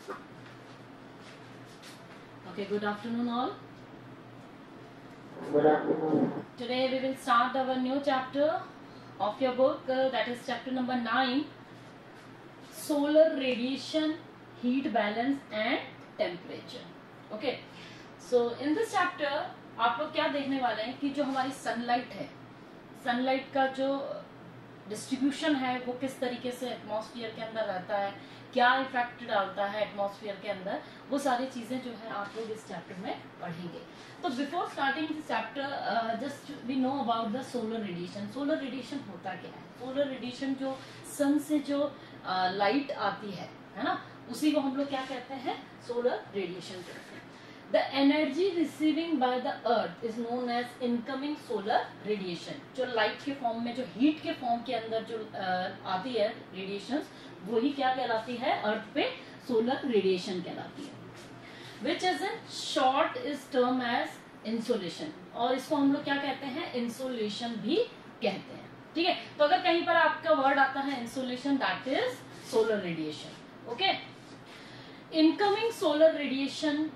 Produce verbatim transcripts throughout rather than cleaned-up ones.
Okay, good afternoon all. Good afternoon. Today we will start our new chapter of your book, uh, that is chapter number nine, solar radiation, heat balance and temperature. Okay, so in this chapter आप लोग क्या देखने वाले हैं कि जो हमारी sunlight है, सनलाइट का जो डिस्ट्रीब्यूशन है वो किस तरीके से एटमॉस्फेयर के अंदर रहता है, क्या इफेक्ट डालता है एटमॉस्फेयर के अंदर, वो सारी चीजें जो है आप लोग इस चैप्टर में पढ़ेंगे. तो before starting this chapter just we know about the solar radiation. Solar radiation होता क्या है? सोलर रेडिएशन जो सन से जो लाइट uh, आती है है ना, उसी को हम लोग क्या कहते हैं? सोलर रेडिएशन कहते हैं. The energy receiving by the earth is known as incoming solar radiation. जो लाइट के फॉर्म में, जो हीट के फॉर्म के अंदर जो uh, आती है रेडिएशंस, वही क्या कहलाती है? अर्थ पे सोलर रेडिएशन कहलाती है. Which is in short is term as insolation. और इसको हम लोग क्या कहते हैं? इंसोलेशन भी कहते हैं. ठीक है, तो अगर कहीं पर आपका वर्ड आता है insolation, that is solar radiation. Okay, incoming solar radiation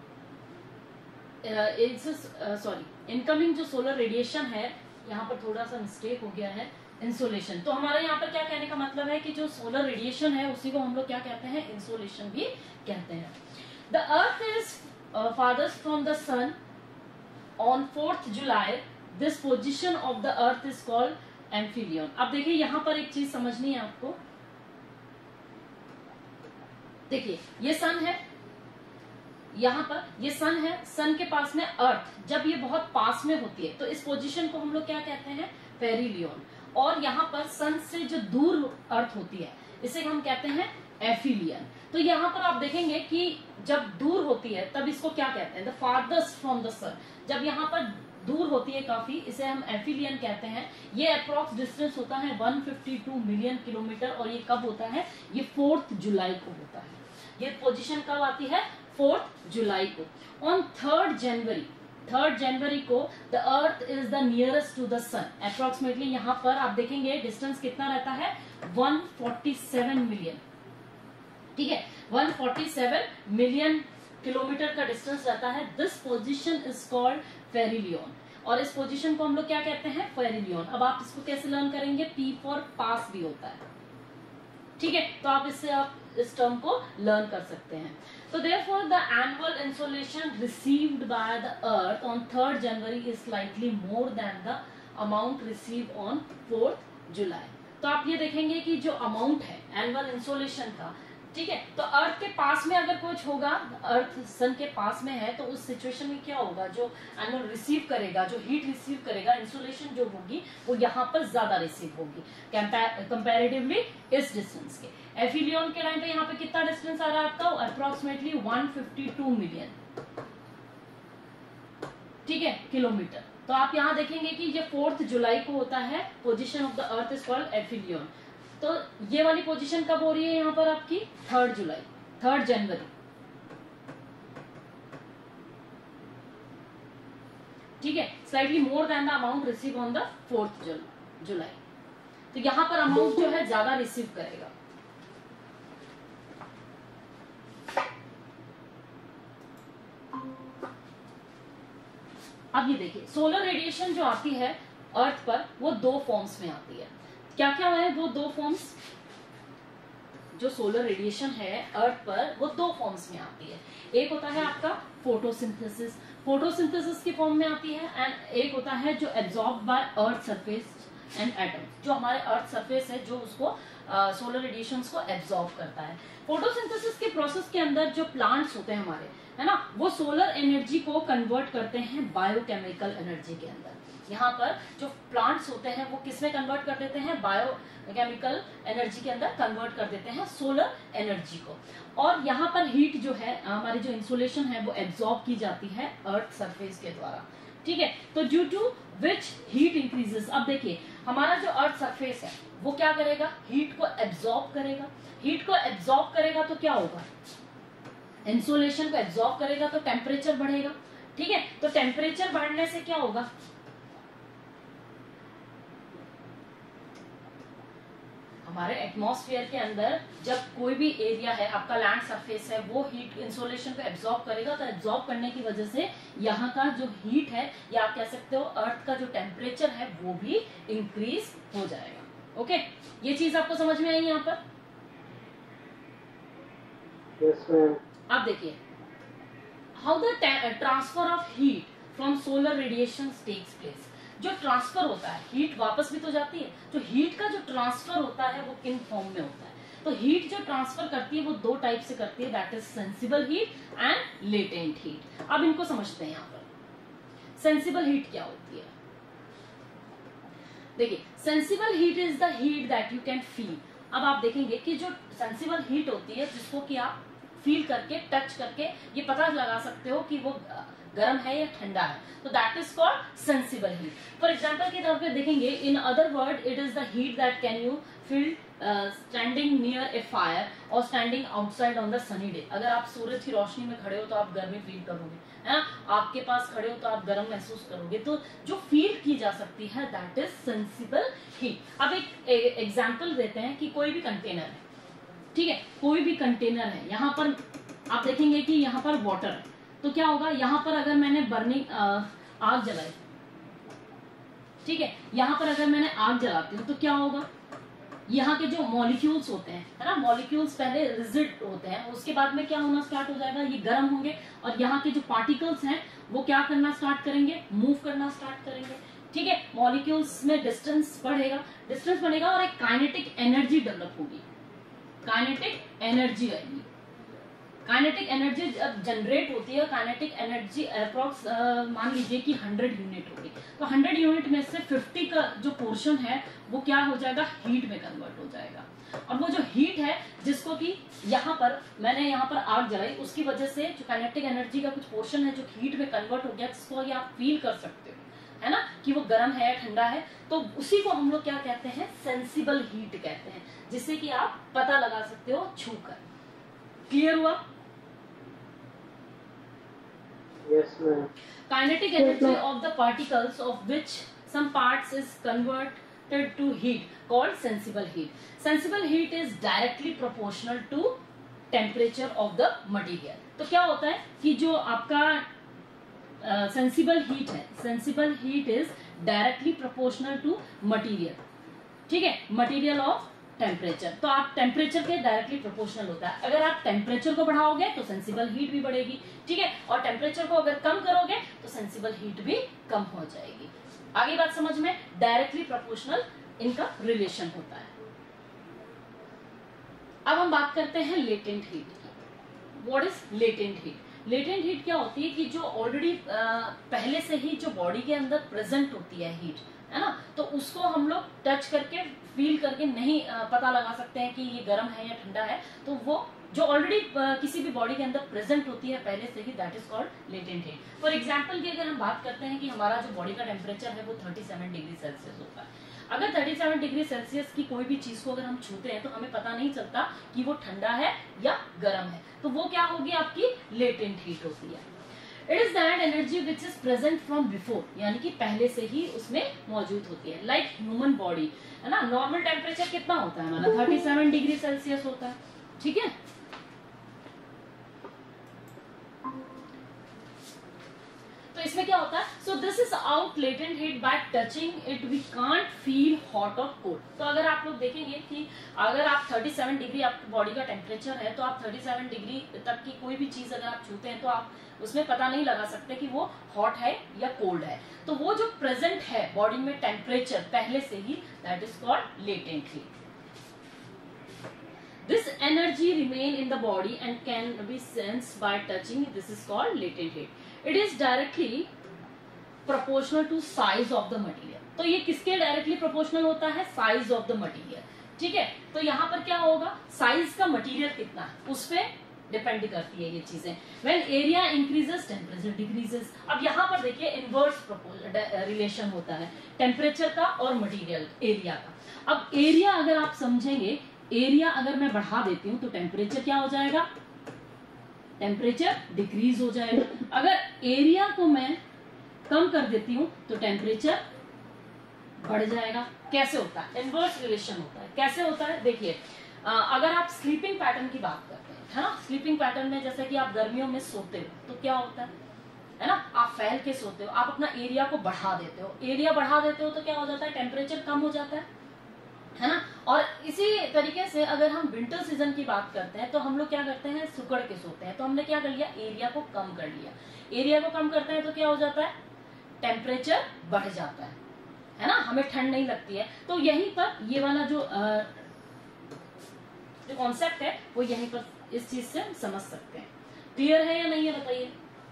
sorry incoming जो सोलर रेडिएशन है, यहाँ पर थोड़ा सा मिस्टेक हो गया है, इंसोलेशन. तो हमारे यहाँ पर क्या कहने का मतलब है कि जो सोलर रेडिएशन है उसी को हम लोग क्या कहते हैं? इंसोलेशन भी कहते हैं. द अर्थ इज फादर्स from the sun on fourth July. This position of the earth is called aphelion. अब देखिए यहाँ पर एक चीज समझनी है आपको. देखिए ये सन है, यहाँ पर ये सन है, सन के पास में अर्थ जब ये बहुत पास में होती है तो इस पोजीशन को हम लोग क्या कहते हैं? पेरिलियन. और यहाँ पर सन से जो दूर अर्थ होती है इसे हम कहते हैं एफिलियन. तो यहाँ पर आप देखेंगे कि जब दूर होती है तब इसको क्या कहते हैं? The farthest from the sun. जब यहाँ पर दूर होती है काफी, इसे हम एफिलियन कहते हैं. ये अप्रोक्स डिस्टेंस होता है एक सौ बावन मिलियन किलोमीटर. और ये कब होता है? ये फोर्थ जुलाई को होता है. ये पोजीशन कब आती है? फोर्थ जुलाई को. On third January third January को the earth is the nearest to the sun. Approximately यहाँ पर आप देखेंगे डिस्टेंस कितना रहता है? एक सौ सैंतालीस मिलियन. ठीक है, एक सौ सैंतालीस मिलियन किलोमीटर का डिस्टेंस रहता है. This position is called perihelion. और इस पोजीशन को हम लोग क्या कहते हैं? पेरिलियन. अब आप इसको कैसे लर्न करेंगे? पी फॉर पास भी होता है. ठीक है, तो आप इससे आप इस टर्म को लर्न कर सकते हैं. तो therefore the annual insolation received by the earth on third January is slightly more than the amount received on fourth July. तो आप ये देखेंगे कि जो अमाउंट है एनुअल इंसोलेशन का, ठीक है, तो अर्थ के पास में अगर कुछ होगा, अर्थ सन के पास में है, तो उस सिचुएशन में क्या होगा? जो एनुअल रिसीव करेगा, जो हीट रिसीव करेगा, इंसोलेशन जो होगी वो यहाँ पर ज्यादा रिसीव होगी कंपैरेटिवली इस डिस्टेंस के. एफिलियन के टाइम पे यहाँ पे कितना डिस्टेंस आ रहा है आपका? अप्रोक्सीमेटली एक सौ बावन मिलियन. ठीक है, किलोमीटर. तो आप यहाँ देखेंगे कि ये फोर्थ जुलाई को होता है. Position of the earth is called aphelion. तो ये वाली पोजीशन कब हो रही है यहाँ पर आपकी? Third July, third January. ठीक है, slightly more than the amount receive on the fourth July. तो यहाँ पर अमाउंट जो है ज्यादा रिसीव करेगा. अब ये देखिए, सोलर रेडिएशन जो आती है अर्थ पर वो दो फॉर्म्स में आती है. क्या क्या है वो दो फॉर्म्स? जो सोलर रेडिएशन है अर्थ पर वो दो फॉर्म्स में आती है. एक होता है आपका फोटोसिंथेसिस, फोटोसिंथेसिस की फॉर्म में आती है. एंड एक होता है जो absorb by earth surface and atom, जो हमारे अर्थ सरफेस है जो उसको सोलर uh, रेडिएशंस को एब्जॉर्ब करता है. फोटोसिंथेसिस के प्रोसेस के अंदर जो प्लांट्स होते हैं हमारे, है ना, वो सोलर एनर्जी को कन्वर्ट करते हैं बायोकेमिकल एनर्जी के अंदर. यहाँ पर जो प्लांट्स होते हैं वो किस में कन्वर्ट कर देते हैं? बायोकेमिकल एनर्जी के अंदर कन्वर्ट कर देते हैं सोलर एनर्जी को. और यहाँ पर हीट जो है, हमारी जो इंसुलेशन है वो एब्जॉर्ब की जाती है अर्थ सरफेस के द्वारा. ठीक है, तो due to which heat increases. अब देखिए हमारा जो अर्थ सरफेस है वो क्या करेगा? हीट को एब्जॉर्ब करेगा. हीट को एब्जॉर्ब करेगा तो क्या होगा? इंसुलेशन को एब्जॉर्ब करेगा तो टेम्परेचर बढ़ेगा. ठीक है, तो टेम्परेचर बढ़ने से क्या होगा? हमारे एटमॉस्फेयर के अंदर जब कोई भी एरिया है, आपका लैंड सरफेस है, वो हीट इंसोलेशन को एब्जॉर्ब करेगा, तो एब्जॉर्ब करने की वजह से यहाँ का जो हीट है, या आप कह सकते हो अर्थ का जो टेम्परेचर है, वो भी इंक्रीज हो जाएगा। ओके, ये चीज आपको समझ में आई यहाँ पर? yes, ma'am. आप देखिए, how the transfer of heat from solar radiation takes place. जो ट्रांसफर होता है, हीट वापस भी तो जाती है, जो हीट का जो ट्रांसफर होता है वो किन फॉर्म में होता है? तो हीट जो ट्रांसफर करती है वो दो टाइप से करती है, that is sensible heat and latent heat. अब इनको समझते हैं यहाँ पर। सेंसिबल हीट क्या होती है? देखिए, sensible heat is the heat that you can feel. अब आप देखेंगे कि जो सेंसिबल हीट होती है, जिसको कि आप फील करके, टच करके ये पता लगा सकते हो कि वो गर्म है या ठंडा है, तो that is called sensible heat. For example के तौर पे देखेंगे, in other word it is the heat that can you feel standing near a fire और standing outside on the sunny day. अगर आप सूरज की रोशनी में खड़े हो तो आप गर्मी फील करोगे, है ना? आपके पास खड़े हो तो आप गर्म महसूस करोगे। तो जो फील की जा सकती है दैट इज सेंसिबल हीट। अब एक एग्जाम्पल देते हैं कि कोई भी कंटेनर है, ठीक है, कोई भी कंटेनर है, यहाँ पर आप देखेंगे कि यहाँ पर वाटर है, तो क्या होगा, यहाँ पर अगर मैंने बर्निंग आग जलाई, ठीक है, यहाँ पर अगर मैंने आग जलाती हूँ तो क्या होगा, यहाँ के जो मॉलिक्यूल्स होते हैं, है ना, मॉलिक्यूल्स पहले रिजिड होते हैं, उसके बाद में क्या होना स्टार्ट हो जाएगा, ये गर्म होंगे, और यहाँ के जो पार्टिकल्स हैं वो क्या करना स्टार्ट करेंगे, मूव करना स्टार्ट करेंगे, ठीक है। मॉलिक्यूल्स में डिस्टेंस बढ़ेगा, डिस्टेंस बढ़ेगा और एक काइनेटिक एनर्जी डेवलप होगी, काइनेटिक एनर्जी आएगी। काइनेटिक एनर्जी जब जनरेट होती है, काइनेटिक एनर्जी अप्रॉक्स मान लीजिए कि हंड्रेड यूनिट होगी, तो हंड्रेड यूनिट में से फिफ्टी का जो पोर्शन है वो क्या हो जाएगा, हीट में कन्वर्ट हो जाएगा। और वो जो हीट है जिसको कि यहाँ पर मैंने यहाँ पर आग जलाई, उसकी वजह से जो काइनेटिक एनर्जी का कुछ पोर्शन है जो हीट में कन्वर्ट हो गया, जिसको ये आप फील कर सकते हो, है ना, कि वो गर्म है या ठंडा है, तो उसी को हम लोग क्या कहते हैं, सेंसिबल हीट कहते हैं, जिससे कि आप पता लगा सकते हो छूकर। क्लियर हुआ? Yes, ma'am. Kinetic energy of the particles of which some parts is converted to heat called sensible heat. Sensible heat is directly proportional to temperature of the material. तो क्या होता है कि जो आपका सेंसिबल uh, हीट है, sensible heat is directly proportional to material, ठीक है, मटेरियल ऑफ टेम्परेचर। तो आप टेम्परेचर के डायरेक्टली प्रोपोर्शनल होता है। अगर आप टेम्परेचर को बढ़ाओगे तो सेंसिबल हीट भी बढ़ेगी, ठीक है, और टेम्परेचर को अगर कम करोगे तो सेंसिबल हीट भी कम हो जाएगी। आगे बात समझ में, डायरेक्टली प्रोपोर्शनल इनका रिलेशन होता है। अब हम बात करते हैं लेटेंट हीट की। What is latent heat? Latent heat क्या होती है कि जो ऑलरेडी पहले से ही जो बॉडी के अंदर प्रेजेंट होती है हीट, है ना, तो उसको हम लोग टच करके फील करके नहीं पता लगा सकते हैं कि ये गर्म है या ठंडा है, तो वो जो ऑलरेडी किसी भी बॉडी के अंदर प्रेजेंट होती है पहले से ही, that is called latent heat. For example की अगर हम बात करते हैं कि हमारा जो बॉडी का टेम्परेचर है वो सैंतीस डिग्री सेल्सियस होता है। अगर सैंतीस डिग्री सेल्सियस की कोई भी चीज को अगर हम छूते हैं तो हमें पता नहीं चलता कि वो ठंडा है या गर्म है, तो वो क्या होगी, आपकी लेटेंट हीट होती है। It is that energy which is present from before, यानी कि पहले से ही उसमें मौजूद होती है। लाइक ह्यूमन बॉडी, है ना, नॉर्मल टेम्परेचर कितना होता है हमारा, सैंतीस डिग्री सेल्सियस होता है, ठीक है। तो इसमें क्या होता है, so this is out latent heat by touching it we can't feel hot और कोल्ड। तो अगर आप लोग देखेंगे कि अगर आप सैंतीस डिग्री आपकी बॉडी का टेम्परेचर है, तो आप सैंतीस डिग्री तक की कोई भी चीज अगर आप छूते हैं तो आप उसमें पता नहीं लगा सकते कि वो हॉट है या कोल्ड है। तो वो जो प्रेजेंट है बॉडी में टेम्परेचर पहले से ही, that is called latent heat. This energy remain in the body and can be sensed by touching. This is called latent heat. It is directly proportional to size of the material. तो ये किसके directly proportional होता है, size of the material, ठीक है। तो यहाँ पर क्या होगा, साइज का मटेरियल कितना है उस पे डिपेंड करती है ये चीजें। When area increases, temperature decreases. अब यहाँ पर देखिए इनवर्स रिलेशन होता है टेम्परेचर का और मटेरियल एरिया का। अब एरिया अगर आप समझेंगे, एरिया अगर मैं बढ़ा देती हूं तो टेम्परेचर क्या हो जाएगा, टेम्परेचर डिक्रीज हो जाएगा। अगर एरिया को मैं कम कर देती हूं तो टेम्परेचर बढ़ जाएगा। कैसे होता है, इनवर्स रिलेशन होता है। कैसे होता है, देखिए अगर आप स्लीपिंग पैटर्न की बात करते हैं, है ना, स्लीपिंग पैटर्न में जैसे कि आप गर्मियों में सोते हो तो क्या होता है है ना, आप फैल के सोते हो, आप अपना एरिया को बढ़ा देते हो, एरिया बढ़ा देते हो तो क्या हो जाता है, टेम्परेचर कम हो जाता है है ना। और इसी तरीके से अगर हम विंटर सीजन की बात करते हैं तो हम लोग क्या करते हैं, सुकड़ के सोते हैं। तो हमने क्या कर लिया, एरिया को कम कर लिया। एरिया को कम करते हैं तो क्या हो जाता है, टेम्परेचर बढ़ जाता है है ना, हमें ठंड नहीं लगती है। तो यहीं पर ये वाला जो आ, जो कॉन्सेप्ट है वो यहीं पर इस चीज से समझ सकते हैं। क्लियर है या नहीं है बताइए।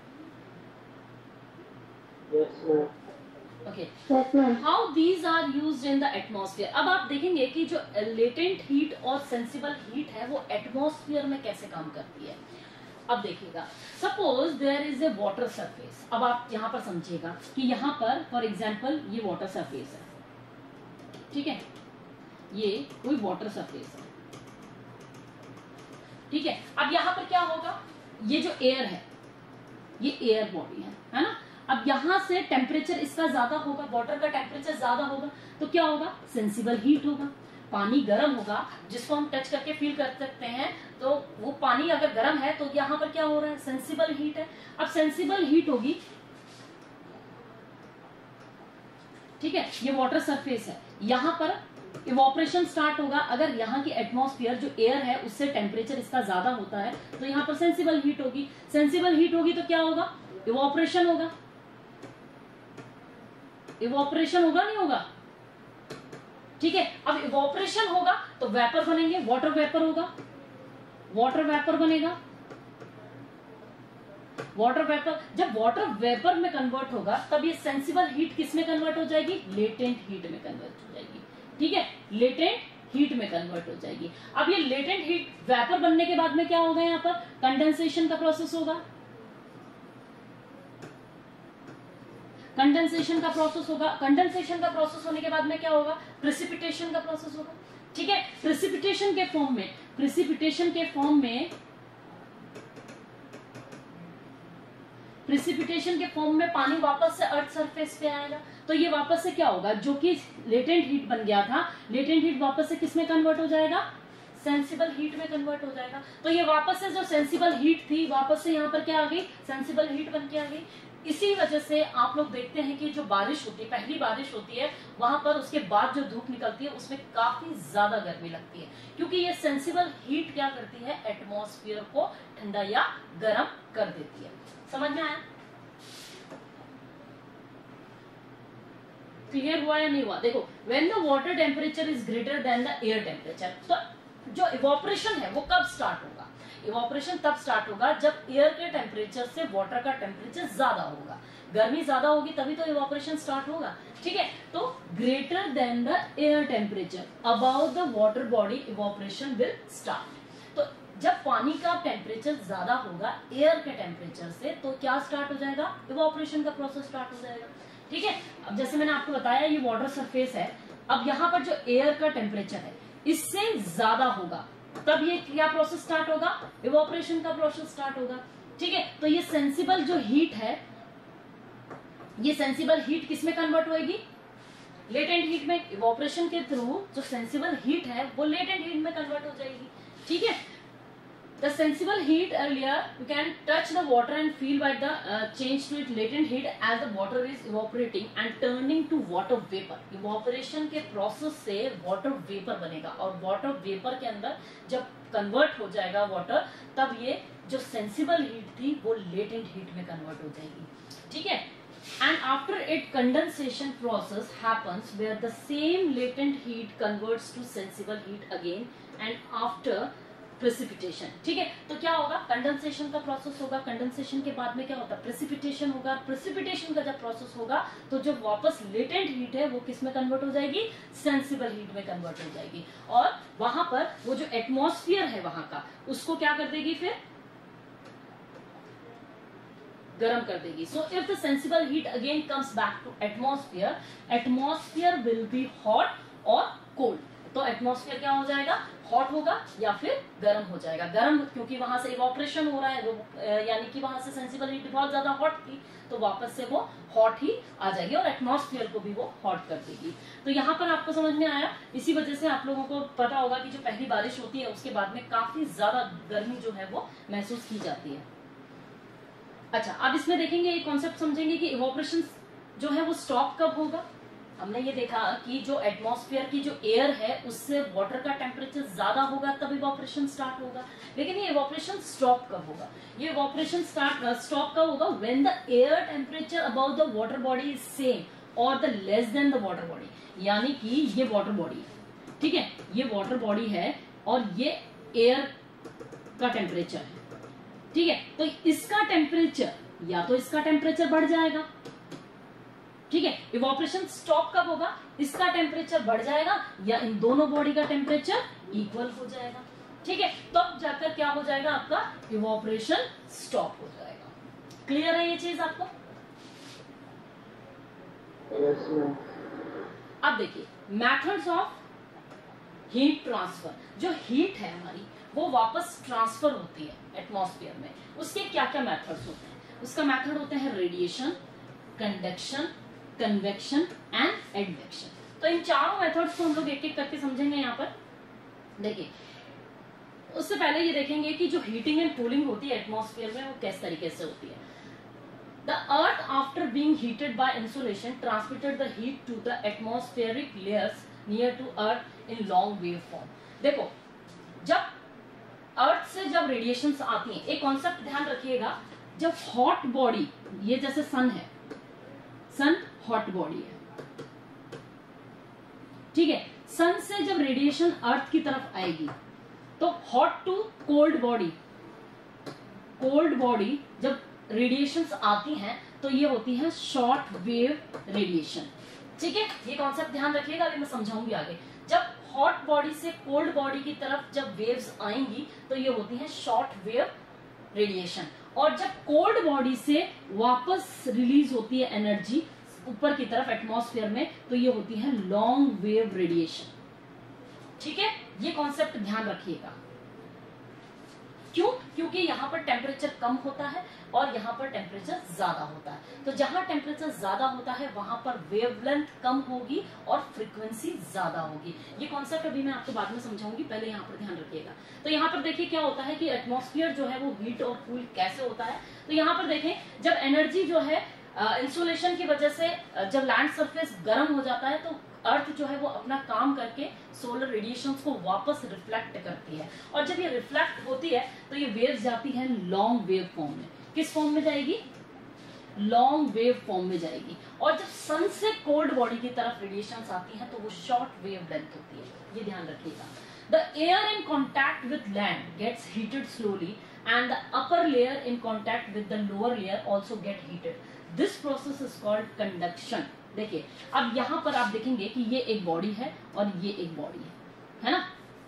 Yes, ma'am. Okay, Yes, ma'am. How these are used in the atmosphere. अब आप देखेंगे कि जो लेटेंट हीट और सेंसिबल हीट है वो एटमॉस्फेयर में कैसे काम करती है। अब देखिएगा, suppose there is a water surface. अब आप यहाँ पर समझिएगा कि यहाँ पर फॉर एग्जाम्पल ये वाटर सरफेस है, ठीक है, ये कोई वाटर सरफेस है, ठीक है। अब यहाँ पर क्या होगा, ये जो एयर है ये एयर बॉडी है है ना। अब यहां से टेम्परेचर इसका ज्यादा होगा, वाटर का टेम्परेचर ज्यादा होगा तो क्या होगा, सेंसिबल हीट होगा। पानी गर्म होगा जिसको हम टच करके फील कर सकते हैं, तो वो पानी अगर गर्म है तो यहाँ पर क्या हो रहा है, सेंसिबल हीट है। अब सेंसिबल हीट होगी, ठीक है, ये वाटर सरफेस है, यहाँ पर इवोपरेशन स्टार्ट होगा। अगर यहाँ की एटमॉस्फेयर जो एयर है उससे टेम्परेचर इसका ज्यादा होता है तो यहाँ पर सेंसिबल हीट होगी। सेंसिबल हीट होगी तो क्या होगा, इवोपरेशन होगा। इवोपरेशन होगा नहीं होगा, ठीक है। अब इवोपरेशन होगा तो वेपर बनेंगे, वाटर वेपर होगा, वाटर वेपर बनेगा। वाटर वेपर, जब वाटर वेपर में कन्वर्ट होगा तब ये सेंसिबल हीट किस में कन्वर्ट हो जाएगी, लेटेंट हीट में कन्वर्ट हो जाएगी, ठीक है, लेटेंट हीट में कन्वर्ट हो जाएगी। अब ये लेटेंट हीट वेपर बनने के बाद में क्या होगा, यहाँ पर कंडेंसेशन का प्रोसेस होगा, कंडेंसेशन का प्रोसेस होगा। कंडेंसेशन का प्रोसेस होने के बाद में क्या होगा, प्रेसिपिटेशन का प्रोसेस होगा, ठीक है। प्रेसिपिटेशन के फॉर्म में प्रेसिपिटेशन के फॉर्म में प्रेसिपिटेशन के फॉर्म में पानी वापस से अर्थ सरफेस पे आएगा। तो ये वापस से क्या होगा, जो कि लेटेंट हीट बन गया था, लेटेंट हीट वापस से किस में कन्वर्ट हो जाएगा, सेंसिबल हीट में कन्वर्ट हो जाएगा। तो ये वापस से जो सेंसिबल हीट थी वापस से यहाँ पर क्या आ गई, सेंसिबल हीट बन के आ गई। इसी वजह से आप लोग देखते हैं कि जो बारिश होती है, पहली बारिश होती है, वहां पर उसके बाद जो धूप निकलती है उसमें काफी ज्यादा गर्मी लगती है, क्योंकि ये सेंसिबल हीट क्या करती है, एटमॉस्फेयर को ठंडा या गर्म कर देती है। समझ में आया, क्लियर हुआ या नहीं हुआ। देखो, when the water temperature is greater than the air temperature, तो जो इवोपरेशन है वो कब स्टार्ट होगा, इवोपरेशन तब स्टार्ट होगा जब एयर के टेम्परेचर से वाटर का टेम्परेचर ज्यादा होगा। गर्मी ज्यादा होगी तभी तो इवोपरेशन स्टार्ट होगा, ठीक है। तो greater than the air temperature about the water body evaporation will start. तो जब पानी का टेम्परेचर ज्यादा होगा एयर के टेम्परेचर से तो क्या स्टार्ट हो जाएगा, इवोपरेशन का प्रोसेस स्टार्ट हो जाएगा, ठीक है। अब जैसे मैंने आपको बताया ये वाटर सरफेस है, अब यहाँ पर जो एयर का टेम्परेचर है इससे ज्यादा होगा तब ये क्या प्रोसेस स्टार्ट होगा, इवोपरेशन का प्रोसेस स्टार्ट होगा, ठीक है। तो ये सेंसिबल जो हीट है, ये सेंसिबल हीट किस में कन्वर्ट होएगी, लेटेंट हीट में। इवोपरेशन के थ्रू जो सेंसिबल हीट है वो लेटेंट हीट में कन्वर्ट हो जाएगी, ठीक है। The sensible heat earlier you can touch the water and feel by the uh, change to its latent heat as the water is evaporating and turning to water vapor. Evaporation के process से water vapor बनेगा और water vapor के अंदर जब convert हो जाएगा water, तब ये जो sensible heat थी वो latent heat में convert हो जाएगी, ठीक है। And after it condensation process happens where the same latent heat converts to sensible heat again and after precipitation, ठीक है। तो क्या होगा, कंडेंसेशन का प्रोसेस होगा, कंडेंसेशन के बाद में क्या होता है, प्रेसिपिटेशन होगा। प्रेसिपिटेशन का जब प्रोसेस होगा तो जो वापस लेटेंट हीट है वो किस में कन्वर्ट हो जाएगी, सेंसिबल हीट में कन्वर्ट हो जाएगी, और वहां पर वो जो एटमॉस्फेयर है वहां का उसको क्या कर देगी, फिर गर्म कर देगी। So if the sensible heat again comes back to atmosphere, atmosphere will be hot और कोल्ड। तो एटमॉस्फेयर क्या हो जाएगा, हॉट होगा या फिर गर्म हो जाएगा। गर्म क्योंकि वहां से इवोपरेशन हो रहा है, यानी कि वहां से सेंसिबल हीट बहुत ज्यादा हॉट थी, तो वापस से वो हॉट ही आ जाएगी और एटमॉस्फेयर को भी वो हॉट कर देगी। तो यहाँ पर आपको समझ में आया। इसी वजह से आप लोगों को पता होगा कि जो पहली बारिश होती है उसके बाद में काफी ज्यादा गर्मी जो है वो महसूस की जाती है। अच्छा, अब इसमें देखेंगे, एक कॉन्सेप्ट समझेंगे कि इवोपरेशन जो है वो स्टॉप कब होगा। हमने ये देखा कि जो एटमॉस्फेयर की जो एयर है उससे वाटर का टेम्परेचर ज्यादा होगा तब इवोपरेशन स्टार्ट होगा। लेकिन ये इवोपरेशन स्टॉप कब होगा, ये इवोपरेशन स्टार्ट स्टॉप कब होगा, when the air temperature about the water body is same और the less than the water body. यानी कि ये वाटर बॉडी है, ठीक है, ये वाटर बॉडी है और ये एयर का टेम्परेचर है, ठीक है। तो इसका टेम्परेचर, या तो इसका टेम्परेचर बढ़ जाएगा, ठीक है, इवोपरेशन स्टॉप कब होगा, इसका टेम्परेचर बढ़ जाएगा या इन दोनों बॉडी का टेम्परेचर इक्वल हो जाएगा, ठीक है, तब जाकर क्या हो जाएगा, आपका इवोपरेशन स्टॉप हो जाएगा। क्लियर है ये चीज आपको? Yes ma'am. अब देखिए मैथड्स ऑफ हीट ट्रांसफर। जो हीट है हमारी वो वापस ट्रांसफर होती है एटमॉस्फेयर में, उसके क्या क्या मेथड्स होते हैं। उसका मेथड होते हैं radiation, conduction, convection and advection. तो इन चारों मेथड्स को हम लोग एक एक करके समझेंगे। यहाँ पर देखिए, उससे पहले ये देखेंगे कि जो हीटिंग एंड कूलिंग होती है एटमॉस्फेयर में वो किस तरीके से होती है। The earth after being heated by insulation transmitted the heat to the atmospheric layers near to earth in long wave form. देखो, जब अर्थ से जब रेडिएशंस आती हैं, एक कॉन्सेप्ट ध्यान रखिएगा, जब हॉट बॉडी, ये जैसे सन है, सन हॉट बॉडी है, ठीक है, सन से जब रेडिएशन अर्थ की तरफ आएगी तो hot to cold body, cold body जब रेडिएशंस आती हैं तो ये होती है शॉर्ट वेव रेडिएशन, ठीक है। ये कॉन्सेप्ट ध्यान रखिएगा, अभी मैं समझाऊंगी आगे। जब हॉट बॉडी से कोल्ड बॉडी की तरफ जब वेव्स आएंगी तो ये होती है शॉर्ट वेव रेडिएशन, और जब कोल्ड बॉडी से वापस रिलीज होती है एनर्जी ऊपर की तरफ एटमॉस्फेयर में तो ये होती है लॉन्ग वेव रेडिएशन, ठीक है। ये कॉन्सेप्ट ध्यान रखिएगा। क्यों? क्योंकि यहाँ पर टेम्परेचर कम होता है और यहाँ पर टेम्परेचर ज्यादा होता है। तो जहां टेम्परेचर ज्यादा होता है वहां पर वेवलेंथ कम होगी और फ्रीक्वेंसी ज्यादा होगी। ये कॉन्सेप्ट अभी मैं आपको बाद में समझाऊंगी, पहले यहाँ पर ध्यान रखिएगा। तो यहाँ पर देखिए क्या होता है कि एटमॉस्फेयर जो है वो हीट और कूल कैसे होता है। तो यहाँ पर देखें, जब एनर्जी जो है इंसुलेशन की वजह से जब लैंड सरफेस गर्म हो जाता है तो अर्थ जो है वो अपना काम करके सोलर रेडिएशंस को वापस रिफ्लेक्ट करती है, और जब ये रिफ्लेक्ट होती है तो ये वेव्स जाती है लॉन्ग वेव फॉर्म में। किस फॉर्म में जाएगी? लॉन्ग वेव फॉर्म में जाएगी। और जब सन से कोल्ड बॉडी की तरफ रेडिएशंस आती हैं तो वो शॉर्ट वेव लेंथ होती है, ये ध्यान रखिएगा। The air in contact with land gets heated slowly and the upper layer in contact with the lower layer also get heated. This process is called conduction. देखिए, अब यहां पर आप देखेंगे कि ये एक बॉडी है और ये एक बॉडी है, है ना,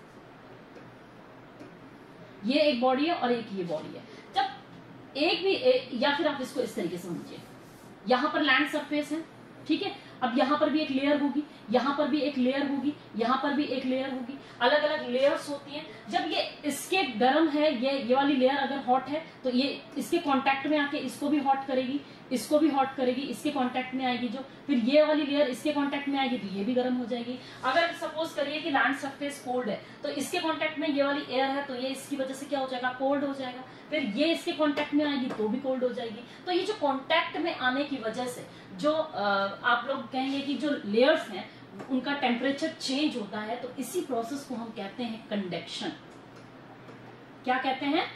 ये एक बॉडी है और एक ये बॉडी है। जब एक भी एक, या फिर आप इसको इस तरीके से समझिए, यहां पर लैंड सरफेस है, ठीक है, अब यहां पर भी एक लेयर होगी, यहां पर भी एक लेयर होगी, यहां पर भी एक लेयर होगी, अलग अलग लेयर्स होती हैं। जब ये इसके गर्म है, ये ये वाली लेयर अगर हॉट है तो ये इसके कांटेक्ट में आके इसको भी हॉट करेगी, इसको भी हॉट करेगी, इसके कांटेक्ट में आएगी जो, फिर ये वाली लेयर इसके कांटेक्ट में आएगी तो ये भी गर्म हो जाएगी। अगर सपोज करिए कि लैंड सरफेस कोल्ड है तो इसके कांटेक्ट में ये वाली एयर है तो ये इसकी वजह से क्या हो जाएगा? कोल्ड हो जाएगा। फिर ये इसके कांटेक्ट में आएगी तो भी कोल्ड हो जाएगी। तो ये जो कांटेक्ट में आने की वजह से जो आ, आप लोग कहेंगे कि जो लेयर्स हैं उनका टेम्परेचर चेंज होता है, तो इसी प्रोसेस को हम कहते हैं कंडक्शन। क्या कहते हैं?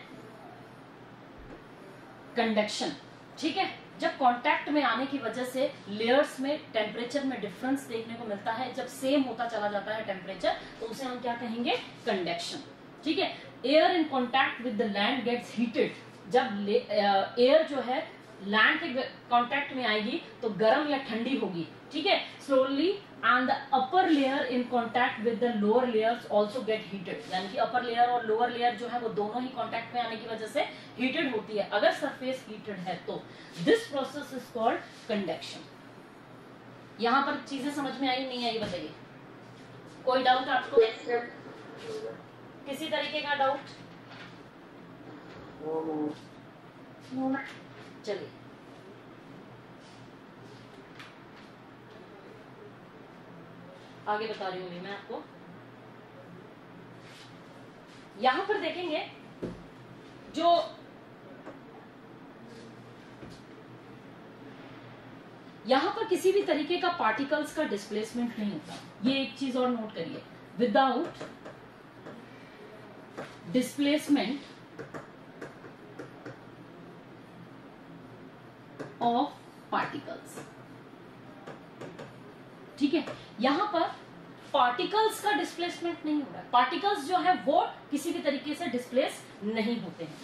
कंडक्शन, ठीक है। जब कांटेक्ट में आने की वजह से लेयर्स में टेम्परेचर में डिफरेंस देखने को मिलता है, जब सेम होता चला जाता है टेम्परेचर, तो उसे हम क्या कहेंगे? कंडक्शन, ठीक है। Air in contact with the land gets heated. जब एयर जो है लैंड के कांटेक्ट में आएगी तो गर्म या ठंडी होगी, ठीक है, slowly, and the upper layer in contact with the lower layers also get heated. यानी कि अपर लेयर और लोअर लेयर जो है वो दोनों ही कांटेक्ट में आने की वजह से हीटेड होती है, अगर सरफेस हीटेड है तो। This process is called conduction. यहां पर चीजें समझ में आई नहीं आई बताइए? कोई डाउट आपको? Yes, ma'am. किसी तरीके का doubt? No, ma'am. No, ma'am. चलिए आगे बता रही हूँ मैं आपको। यहां पर देखेंगे जो यहां पर किसी भी तरीके का पार्टिकल्स का डिस्प्लेसमेंट नहीं होता। ये एक चीज और नोट करिए, विदाउट डिस्प्लेसमेंट ऑफ पार्टिकल्स। ठीक है, यहां पर पार्टिकल्स का डिस्प्लेसमेंट नहीं हो रहा है। पार्टिकल्स जो है वो किसी भी तरीके से डिस्प्लेस नहीं होते हैं।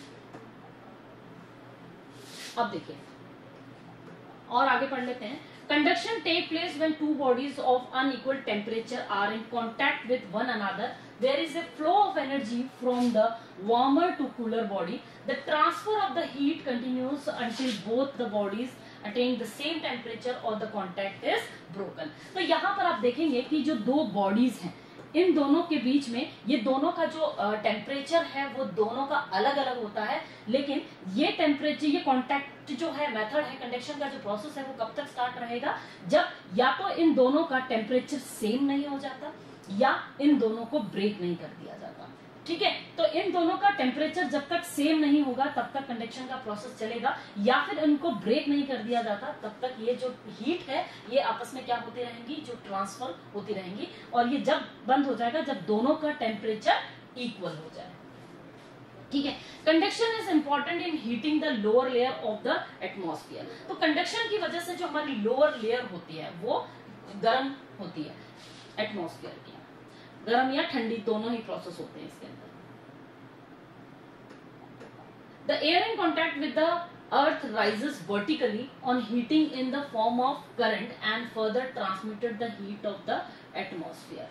अब देखिए और आगे पढ़ लेते हैं। Conduction take place when two bodies of unequal temperature are in contact with one another. There is a flow of energy from the warmer to cooler body. The transfer of the heat continues until both the bodies attain the same temperature और the contact is broken. तो यहाँ पर आप देखेंगे कि जो दो bodies हैं इन दोनों के बीच में ये दोनों का जो टेम्परेचर है वो दोनों का अलग अलग होता है, लेकिन ये टेम्परेचर ये कांटेक्ट जो है मेथड है कंडक्शन का जो प्रोसेस है वो कब तक स्टार्ट रहेगा, जब या तो इन दोनों का टेम्परेचर सेम नहीं हो जाता या इन दोनों को ब्रेक नहीं कर दिया जाता। ठीक है, तो इन दोनों का टेम्परेचर जब तक सेम नहीं होगा तब तक कंडक्शन का प्रोसेस चलेगा, या फिर इनको ब्रेक नहीं कर दिया जाता तब तक ये जो हीट है ये आपस में क्या होती रहेंगी, जो ट्रांसफर होती रहेंगी। और ये जब बंद हो जाएगा जब दोनों का टेम्परेचर इक्वल हो जाए। ठीक है, conduction is important in heating the lower layer of the atmosphere. तो कंडक्शन की वजह से जो हमारी लोअर लेयर होती है वो गर्म होती है, एटमॉस्फेयर की गर्म या ठंडी दोनों ही प्रोसेस होते हैं इसके अंदर। The air in contact with the earth rises vertically on heating in the form of current and further transmitted the heat of the atmosphere.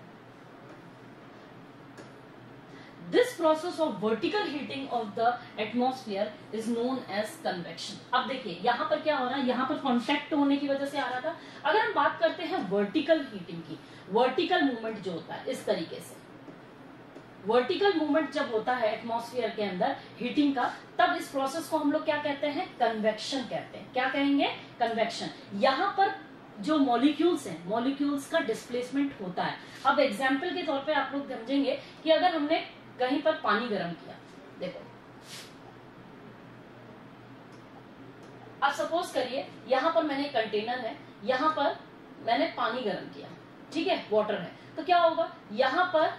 This process of vertical heating of the atmosphere is known as convection. अब देखिए यहाँ पर क्या हो रहा है, यहाँ पर कांटेक्ट होने की वजह से आ रहा था। अगर हम बात करते हैं वर्टिकल हीटिंग की, वर्टिकल मूवमेंट जो होता है इस तरीके से, वर्टिकल मूवमेंट जब होता है एटमॉस्फेयर के अंदर हीटिंग का, तब इस प्रोसेस को हम लोग क्या कहते हैं, कन्वेक्शन कहते हैं। क्या कहेंगे, कन्वेक्शन। यहाँ पर जो मॉलिक्यूल्स हैं, मॉलिक्यूल्स का डिस्प्लेसमेंट होता है। अब एग्जाम्पल के तौर पे आप लोग समझेंगे कि अगर हमने कहीं पर पानी गर्म किया, देखो अब सपोज करिए यहाँ पर मैंने कंटेनर है, यहाँ पर मैंने पानी गर्म किया, ठीक है, वाटर है, तो क्या होगा, यहाँ पर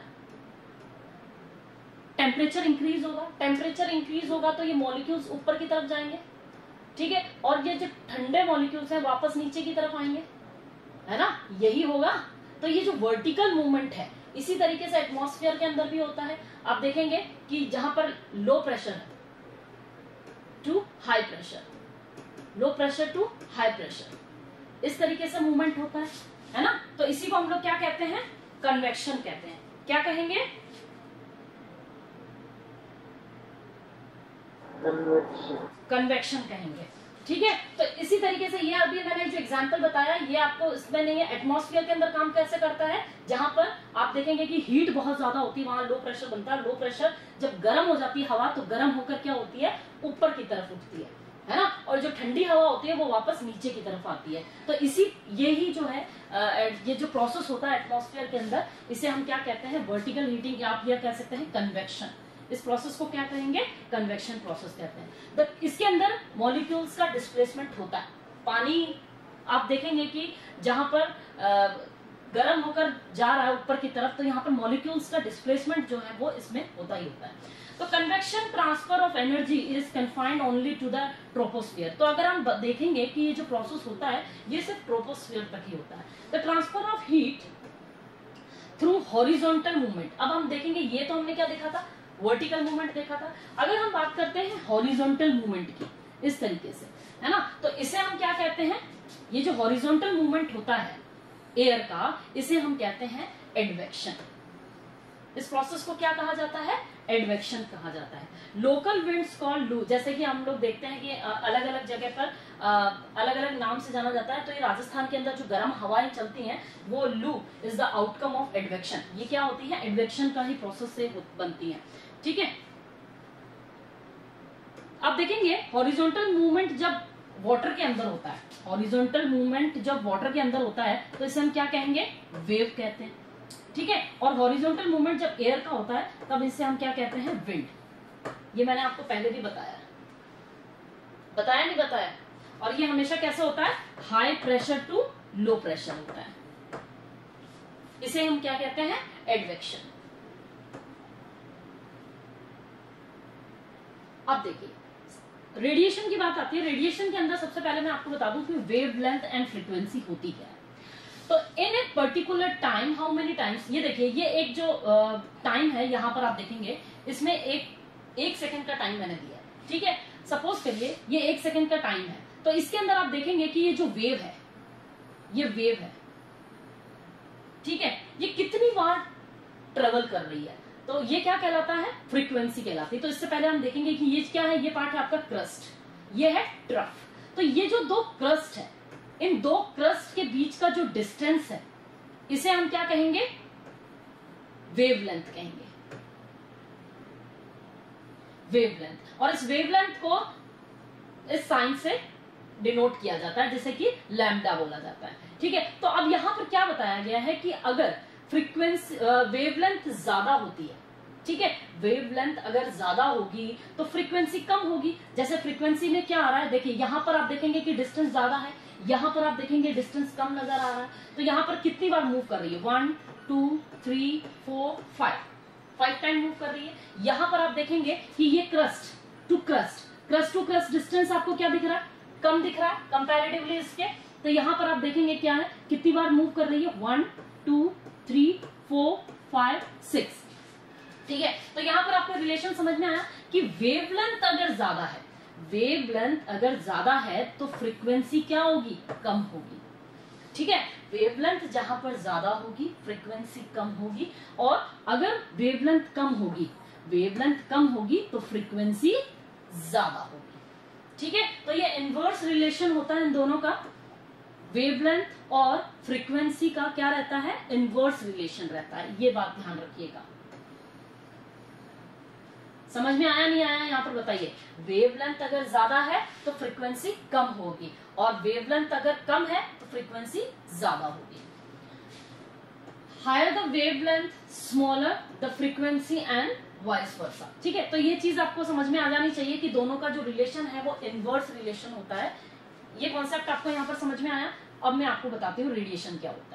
टेम्परेचर इंक्रीज होगा। टेम्परेचर इंक्रीज होगा तो ये मॉलिक्यूल्स ऊपर की तरफ जाएंगे, ठीक है, और ये जो ठंडे मॉलिक्यूल्स हैं वापस नीचे की तरफ आएंगे, है ना, यही होगा। तो ये जो वर्टिकल मूवमेंट है इसी तरीके से एटमॉस्फेयर के अंदर भी होता है। आप देखेंगे कि जहां पर लो प्रेशर है to high pressure, low pressure to high pressure, इस तरीके से मूवमेंट होता है, है ना। तो इसी को हम लोग क्या कहते हैं, कन्वेक्शन कहते हैं। क्या कहेंगे, कन्वेक्शन कहेंगे, ठीक है। तो इसी तरीके से ये अभी मैंने जो एग्जांपल बताया ये आपको इसमें नहीं है, एटमॉस्फेयर के अंदर काम कैसे करता है, जहां पर आप देखेंगे कि हीट बहुत ज्यादा होती है, वहां लो प्रेशर बनता है। लो प्रेशर जब गर्म हो जाती है हवा, तो गर्म होकर क्या होती है, ऊपर की तरफ उठती है, है ना, और जो ठंडी हवा होती है वो वापस नीचे की तरफ आती है। तो इसी यही जो है ये जो प्रोसेस होता है एटमॉस्फेयर के अंदर, इसे हम क्या कहते हैं, वर्टिकल हीटिंग, या आप यह कह सकते हैं कन्वेक्शन। इस प्रोसेस को क्या कहेंगे, कन्वेक्शन प्रोसेस कहते हैं। तो इसके अंदर मॉलिक्यूल्स का डिस्प्लेसमेंट होता है। पानी आप देखेंगे कि जहां पर गर्म होकर जा रहा है ऊपर की तरफ, तो यहाँ पर मॉलिक्यूल्स का डिस्प्लेसमेंट जो है वो इसमें होता ही होता है। तो convection transfer of energy is confined only to the troposphere. तो अगर हम देखेंगे कि ये जो प्रोसेस होता है ये सिर्फ ट्रोपोस्फियर तक ही होता है। The transfer of heat through horizontal movement. अब हम देखेंगे, ये तो हमने क्या देखा था, वर्टिकल मूवमेंट देखा था। अगर हम बात करते हैं हॉरिजॉन्टल मूवमेंट की, इस तरीके से, है ना, तो इसे हम क्या कहते हैं, ये जो हॉरिजॉन्टल मूवमेंट होता है एयर का, इसे हम कहते हैं एडवेक्शन। इस प्रोसेस को क्या कहा जाता है? एडवेक्शन कहा जाता है। लोकल विंड्स कॉल्ड लू, जैसे कि हम लोग देखते हैं कि अलग अलग जगह पर अलग अलग नाम से जाना जाता है। तो ये राजस्थान के अंदर जो गर्म हवाएं चलती हैं वो loo is the outcome of advection. ये क्या होती है? एडवेक्शन का ही प्रोसेस से बनती है। ठीक है, अब देखेंगे हॉरिजॉन्टल मूवमेंट जब वाटर के अंदर होता है, हॉरिजॉन्टल मूवमेंट जब वाटर के अंदर होता है तो इसे हम क्या कहेंगे? वेव कहते हैं। ठीक है, और हॉरिजॉन्टल मूवमेंट जब एयर का होता है तब इसे हम क्या कहते हैं? विंड। ये मैंने आपको पहले भी बताया बताया नहीं बताया? और ये हमेशा कैसे होता है? High pressure to low pressure होता है। इसे हम क्या कहते हैं? एडवेक्शन। अब देखिए रेडिएशन की बात आती है। रेडिएशन के अंदर सबसे पहले मैं आपको बता दूं कि वेव लेंथ एंड फ्रीक्वेंसी होती क्या है। तो in a particular time how many times, ये देखिए ये एक जो टाइम uh, है यहाँ पर आप देखेंगे इसमें एक एक सेकंड का टाइम मैंने दिया है। ठीक है, सपोज करिए ये एक सेकंड का टाइम है, तो इसके अंदर आप देखेंगे कि ये जो वेव है ये वेव है। ठीक है, ये कितनी बार ट्रेवल कर रही है, तो ये क्या कहलाता है? फ्रीक्वेंसी कहलाती है। तो इससे पहले हम देखेंगे कि ये क्या है? ये पार्ट है आपका क्रस्ट, ये है ट्रफ। तो ये जो दो क्रस्ट है, इन दो क्रस्ट के बीच का जो डिस्टेंस है इसे हम क्या कहेंगे? वेवलेंथ कहेंगे, वेवलेंथ। और इस वेवलेंथ को इस साइन से डिनोट किया जाता है जिसे कि लैम्डा बोला जाता है। ठीक है, तो अब यहां पर क्या बताया गया है कि अगर फ्रीक्वेंसी वेवलेंथ ज्यादा होती है, ठीक है, वेवलेंथ अगर ज्यादा होगी तो फ्रीक्वेंसी कम होगी। जैसे फ्रीक्वेंसी में क्या आ रहा है, देखिए यहां पर आप देखेंगे कि डिस्टेंस ज्यादा है, यहां पर आप देखेंगे डिस्टेंस कम नजर आ रहा है। तो यहां पर कितनी बार मूव कर रही है? One two three four five, five time move कर रही है। यहां पर आप देखेंगे कि ये crest to crest, crest to crest distance आपको क्या दिख रहा है? कम दिख रहा है कंपैरेटिवली इसके। तो यहां पर आप देखेंगे क्या है, कितनी बार मूव कर रही है? One two three four five six. ठीक है, तो यहां पर आपको रिलेशन समझ में आया कि वेवलेंथ अगर ज्यादा है, वेवलेंथ अगर ज्यादा है तो फ्रीक्वेंसी क्या होगी? कम होगी। ठीक है, वेवलेंथ जहां पर ज्यादा होगी फ्रीक्वेंसी कम होगी, और अगर वेवलेंथ कम होगी वेवलेंथ कम होगी तो फ्रीक्वेंसी ज्यादा होगी। ठीक है, तो ये इनवर्स रिलेशन होता है इन दोनों का। वेवलेंथ और फ्रीक्वेंसी का क्या रहता है? इनवर्स रिलेशन रहता है। ये बात ध्यान रखिएगा। समझ में आया नहीं आया? यहाँ पर बताइए। वेवलेंथ अगर ज्यादा है तो फ्रीक्वेंसी कम होगी, और वेवलेंथ अगर कम है तो फ्रीक्वेंसी ज्यादा होगी। Higher the wavelength smaller the frequency and vice versa. ठीक है, तो ये चीज आपको समझ में आ जानी चाहिए कि दोनों का जो रिलेशन है वो इनवर्स रिलेशन होता है। ये कॉन्सेप्ट आपको यहाँ पर समझ में आया। अब मैं आपको बताती हूँ रेडिएशन क्या होता है।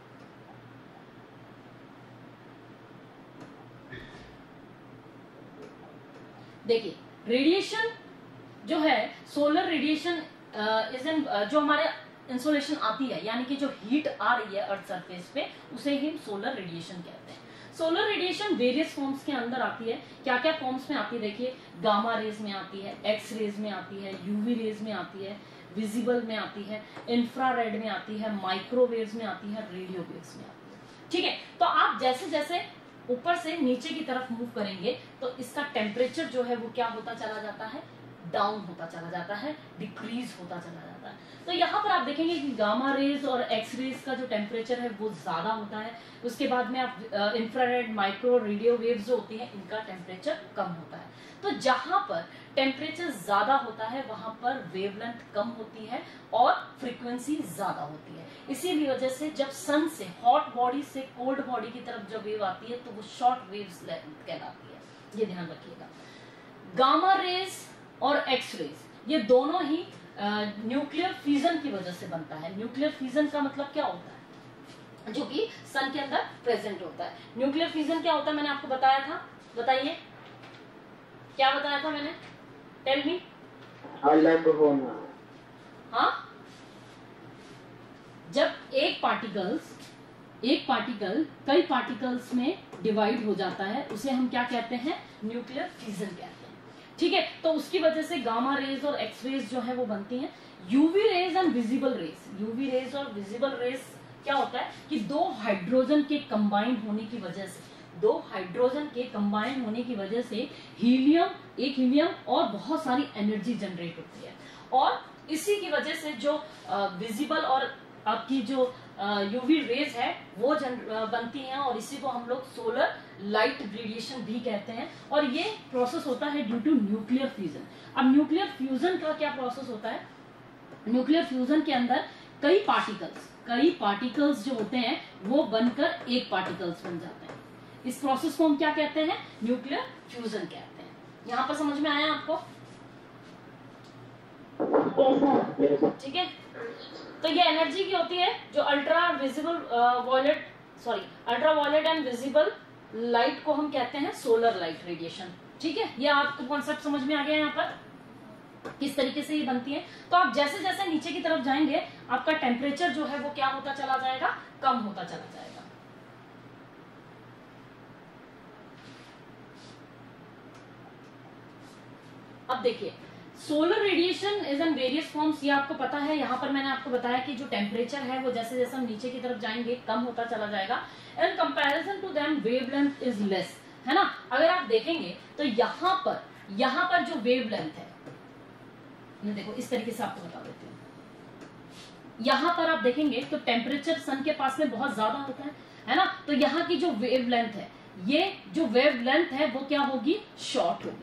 देखिए रेडिएशन जो है, सोलर रेडिएशन इज एन, जो हमारे इंसोलेशन आती है यानी कि जो हीट आ रही है अर्थ सरफेस पे, उसे ही सोलर रेडिएशन कहते हैं। सोलर रेडिएशन वेरियस फॉर्म्स के अंदर आती है। क्या क्या फॉर्म्स में आती है? देखिए गामा रेज में आती है, एक्स रेज में आती है, यूवी रेज में आती है, विजिबल में आती है, इंफ्रारेड में आती है, माइक्रोवेव्स में आती है, रेडियो वेव्स में आती है। ठीक है, तो आप जैसे जैसे ऊपर से नीचे की तरफ मूव करेंगे तो इसका टेम्परेचर जो है वो क्या होता चला जाता है? डाउन होता चला जाता है, डिक्रीज होता चला जाता है। तो यहाँ पर आप देखेंगे कि गामा रेज और एक्स रेज का जो टेम्परेचर है वो ज्यादा होता है। उसके बाद में आप इंफ्रारेड, माइक्रो, रेडियो वेव्स जो होती हैं इनका टेम्परेचर कम होता है। तो जहां पर टेम्परेचर ज्यादा होता है वहां पर वेवलेंथ कम होती है और फ्रीक्वेंसी ज्यादा होती है। इसी वजह से जब सन से, हॉट बॉडी से कोल्ड बॉडी की तरफ जब वेव आती है तो वो शॉर्ट वेव्स कहलाती है। ये ध्यान रखिएगा। गामा रेज और एक्स रेज ये दोनों ही न्यूक्लियर फ्यूजन की वजह से बनता है। न्यूक्लियर फ्यूजन का मतलब क्या होता है? जो कि सन के अंदर प्रेजेंट होता है। न्यूक्लियर फ्यूजन क्या होता है मैंने आपको बताया था, बताइए क्या बताया था मैंने? Tell me. अलग होना। हाँ, जब एक पार्टिकल्स एक पार्टिकल कई पार्टिकल्स में डिवाइड हो जाता है उसे हम क्या कहते हैं? न्यूक्लियर फ्यूजन कहते हैं। ठीक है, तो उसकी वजह से गामा रेज और एक्स रेज जो है वो बनती हैं। UV rays and visible rays, UV rays और विजिबल रेज क्या होता है कि दो हाइड्रोजन के कंबाइंड होने की वजह से, दो हाइड्रोजन के कंबाइन होने की वजह से हीलियम एक हीलियम और बहुत सारी एनर्जी जनरेट होती है, और इसी की वजह से जो विजिबल और आपकी जो यूवी रेज है वो जन बनती हैं, और इसी को हम लोग सोलर लाइट रेडिएशन भी कहते हैं। और ये प्रोसेस होता है ड्यू टू न्यूक्लियर फ्यूजन। अब न्यूक्लियर फ्यूजन का क्या प्रोसेस होता है? न्यूक्लियर फ्यूजन के अंदर कई पार्टिकल्स कई पार्टिकल्स जो होते हैं वो बनकर एक पार्टिकल्स बन जाते हैं। इस प्रोसेस को हम क्या कहते हैं? न्यूक्लियर फ्यूजन कहते हैं। यहाँ पर समझ में आया आपको? ठीक है, तो ये एनर्जी की होती है जो ultra visible violet sorry ultra violet and visible light को हम कहते हैं सोलर लाइट रेडिएशन। ठीक है, ये आपको कॉन्सेप्ट समझ में आ गया यहाँ पर किस तरीके से ये बनती है। तो आप जैसे जैसे नीचे की तरफ जाएंगे आपका टेम्परेचर जो है वो क्या होता चला जाएगा? कम होता चला जाएगा। अब देखिए, solar radiation is in various forms, ये आपको पता है। यहाँ पर मैंने आपको बताया कि जो टेम्परेचर है वो जैसे जैसे हम नीचे की तरफ जाएंगे कम होता चला जाएगा। In comparison to them wavelength is less, है ना। अगर आप देखेंगे तो यहाँ पर यहाँ पर जो वेवलेंथ है, ये देखो इस तरीके से आपको बता देते हैं। यहाँ पर आप देखेंगे तो टेम्परेचर सन के पास में बहुत ज्यादा होता है, है ना। तो यहाँ की जो वेवलेंथ है, ये जो वेवलेंथ है वो क्या होगी? शॉर्ट होगी।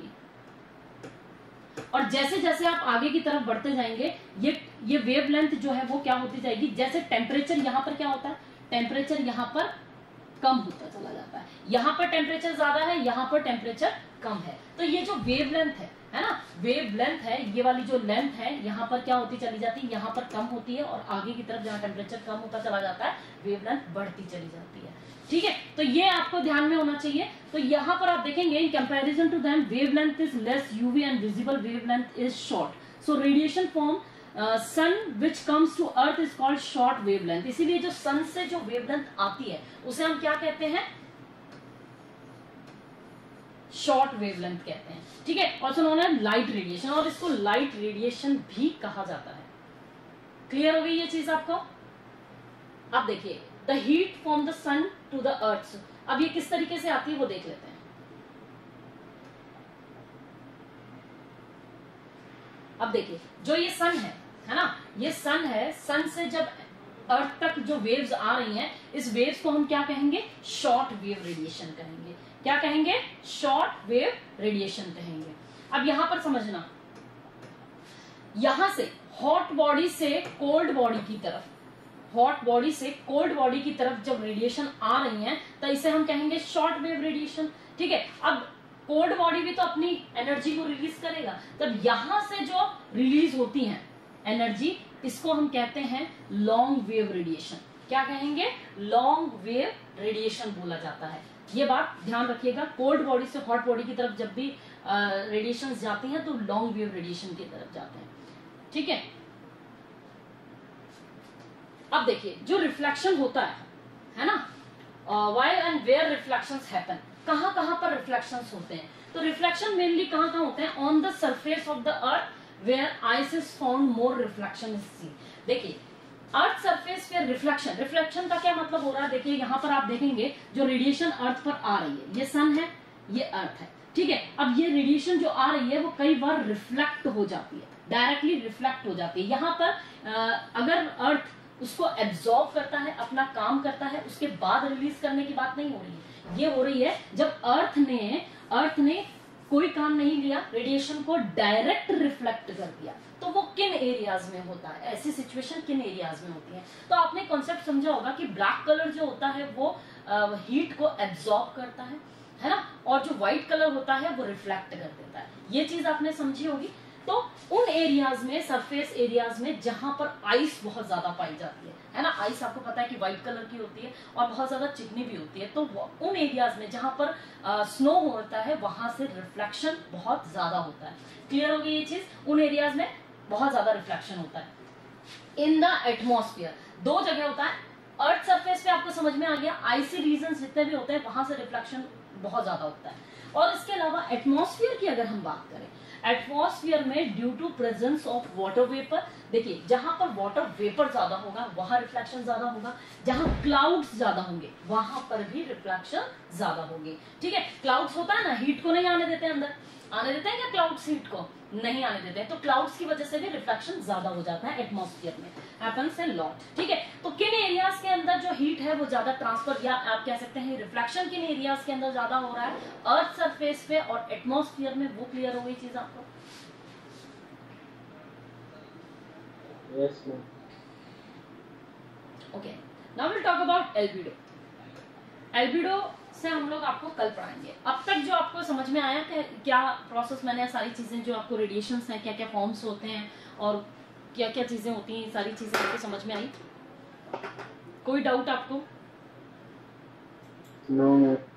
और जैसे जैसे आप आगे की तरफ बढ़ते जाएंगे ये ये वेवलेंथ जो है वो क्या होती जाएगी? जैसे टेम्परेचर यहाँ पर क्या होता है? टेम्परेचर यहाँ पर कम होता चला जाता है। यहाँ पर टेम्परेचर ज्यादा है, यहाँ पर टेम्परेचर कम है। तो ये जो वेवलेंथ है है ना, वेवलेंथ है, ये वाली जो लेंथ है यहाँ पर क्या होती चली जाती है? यहाँ पर कम होती है, और आगे की तरफ जहाँ टेम्परेचर कम होता चला जाता है वेवलेंथ बढ़ती चली जाती है। ठीक है, तो ये आपको ध्यान में होना चाहिए। तो यहाँ पर आप देखेंगे in comparison to them wavelength is less, UV and visible wavelength is short. So radiation from sun which comes to earth is called short wavelength. इसीलिए जो सन से जो वेवलेंथ आती है उसे हम क्या कहते हैं? शॉर्ट वेवलेंथ कहते हैं। ठीक है, also known as light radiation, और इसको लाइट रेडिएशन भी कहा जाता है। क्लियर हो गई ये चीज आपको? अब देखिए, the heat from the sun to the earth, अब ये किस तरीके से आती है वो देख लेते हैं। अब देखिए, जो ये सन है है ना, ये सन है, सन से जब अर्थ तक जो वेव्स आ रही हैं, इस वेव्स को हम क्या कहेंगे? शॉर्ट वेव रेडिएशन कहेंगे। क्या कहेंगे? शॉर्ट वेव रेडिएशन कहेंगे। अब यहां पर समझना, यहां से हॉट बॉडी से कोल्ड बॉडी की तरफ हॉट बॉडी से कोल्ड बॉडी की तरफ जब रेडिएशन आ रही है तो इसे हम कहेंगे शॉर्ट वेव रेडिएशन। ठीक है, अब कोल्ड बॉडी भी तो अपनी एनर्जी को रिलीज करेगा, तब यहां से जो रिलीज होती है एनर्जी, इसको हम कहते हैं लॉन्ग वेव रेडिएशन। क्या कहेंगे? लॉन्ग वेव रेडिएशन बोला जाता है। ये बात ध्यान रखिएगा, कोल्ड बॉडी से हॉट बॉडी की तरफ जब भी रेडिएशन जाती हैं तो लॉन्ग वेव रेडिएशन की तरफ जाते हैं। ठीक है, अब देखिए, जो रिफ्लेक्शन होता है है ना, why and where reflections happen, कहां कहां पर रिफ्लेक्शंस होते हैं? तो रिफ्लेक्शन मेनली कहां कहां होते हैं? On the surface of the earth where ice is found more reflection is seen. देखिए, अर्थ सरफेस पे रिफ्लेक्शन, रिफ्लेक्शन का क्या मतलब हो रहा है? देखिए यहाँ पर आप देखेंगे जो रेडिएशन अर्थ पर आ रही है, ये सन है, ये अर्थ है। ठीक है, अब ये रेडिएशन जो आ रही है वो कई बार रिफ्लेक्ट हो जाती है, डायरेक्टली रिफ्लेक्ट हो जाती है। यहाँ पर आ, अगर अर्थ उसको एब्जॉर्ब करता है, अपना काम करता है, उसके बाद रिलीज करने की बात नहीं हो रही है। ये हो रही है जब अर्थ ने अर्थ ने कोई काम नहीं लिया, रेडिएशन को डायरेक्ट रिफ्लेक्ट कर दिया, तो वो किन एरियाज में होता है? ऐसी सिचुएशन किन एरियाज में होती है? तो आपने कॉन्सेप्ट समझा होगा कि ब्लैक कलर जो होता है वो हीट को एब्जॉर्ब करता है है ना, और जो व्हाइट कलर होता है वो रिफ्लेक्ट कर देता है। ये चीज आपने समझी होगी। तो उन एरियाज में, सरफेस एरियाज में जहां पर आइस बहुत ज्यादा पाई जाती है है ना, आइस आपको पता है कि व्हाइट कलर की होती है और बहुत ज्यादा चिकनी भी होती है, तो उन एरियाज में जहां पर आ, स्नो होता है वहां से रिफ्लेक्शन बहुत ज्यादा होता है। क्लियर हो गई ये चीज? उन एरियाज में बहुत ज्यादा रिफ्लेक्शन होता है। इन द एटमॉस्फेयर दो जगह होता है, अर्थ सरफेस पे आपको समझ में आ गया, आइसी रीजन जितने भी होते हैं वहां से रिफ्लेक्शन बहुत ज्यादा होता है, और इसके अलावा एटमॉस्फेयर की अगर हम बात करें, एटमॉस्फेयर में due to presence of water vapour, देखिए जहां पर वाटर वेपर ज्यादा होगा वहां रिफ्लेक्शन ज्यादा होगा, जहां क्लाउड्स ज्यादा होंगे वहां पर भी रिफ्लेक्शन ज्यादा होगी। ठीक है, क्लाउड्स होता है ना, हीट को नहीं आने देते अंदर, आने देते हैं क्या क्लाउड्स हीट को? नहीं आने देते हैं, तो क्लाउड्स की वजह से भी रिफ्लेक्शन ज्यादा हो जाता है एटमॉस्फेयर में, हैपेंस अ लॉट। ठीक है, तो किन एरियाज के अंदर जो हीट है वो ज्यादा ट्रांसफर, या आप कह सकते हैं रिफ्लेक्शन किन एरियाज के अंदर ज्यादा हो रहा है? अर्थ सरफेस पे और एटमॉस्फेयर में। वो क्लियर हो गई चीज आपको? Yes, ma'am. Okay, now will talk about albedo. Albedo से हम लोग आपको कल पढ़ाएंगे। अब तक जो आपको समझ में आया कि क्या प्रोसेस, मैंने सारी चीजें जो आपको रेडिएशंस हैं, क्या क्या फॉर्म्स होते हैं और क्या क्या चीजें होती हैं, सारी चीजें आपको समझ में आई? कोई डाउट आपको? No, ma'am.